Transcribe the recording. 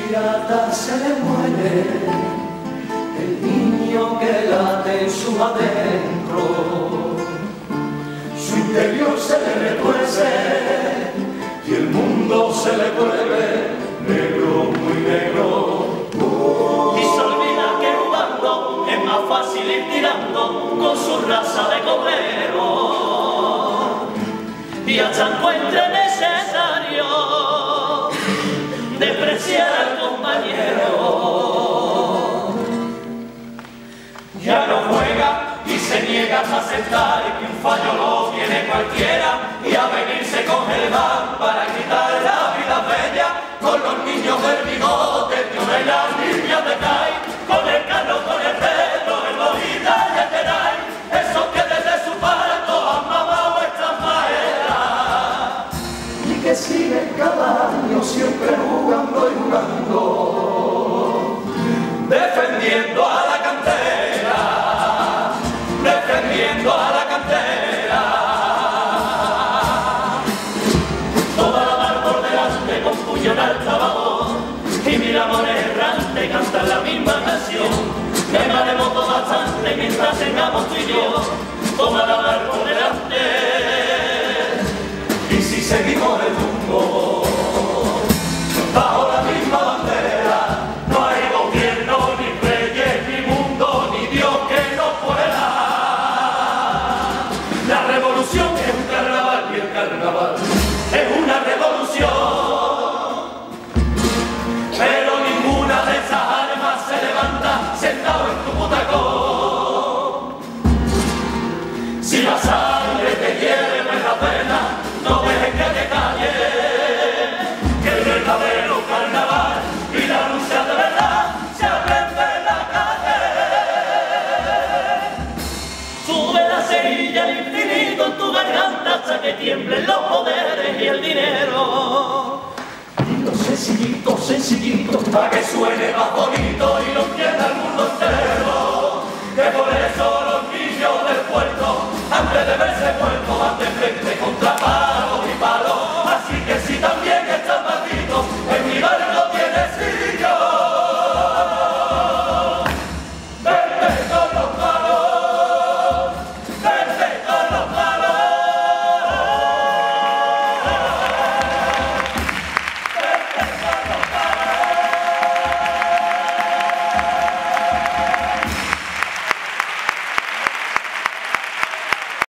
pirata se le muere el niño que late en su adentro, su interior se le retuerce y el mundo se le vuelve negro, muy negro. Y se olvida que jugando es más fácil ir tirando con su raza de cobrero, y hasta encuentre necesario despreciar al compañero. Ya no juega y se niega a aceptar que un fallo lo tiene cualquiera, y a venirse con el van para quitar la vida bella con los niños del bigote, tío, y las niñas de Cay, con el carro, con el perro, el bojita y el teray, esos que desde su parto han mamado estas maestras y que siguen cada año siempre jugando y jugando, defendiendo a la cantera, defendiendo a la cantera. Toda la mar por delante con puño en alta vamos, y mil amores errantes cantan la misma canción. Remaremos bastante mientras tengamos tú y yo toda la mar por delante. Y si seguimos el rumbo bajo la misma bandera, no hay gobierno, ni reyes, ni mundo, ni Dios que nos pueda. La revolución es un carnaval y el carnaval es una revolución, pero ninguna de esas armas se levanta sentado en tu butacón. Si la sangre te hiere no es la pena, no dejes que te calle, que el verdadero carnaval y la lucha de verdad se aprende en la calle. Sube la cerilla al infinito en tu garganta hasta que tiemblen los poderes y el dinero. Dilo sencillito, sencillito, para que suene más bonito y lo entienda el mundo entero. Que por eso los niños del puerto, antes de verse muertos,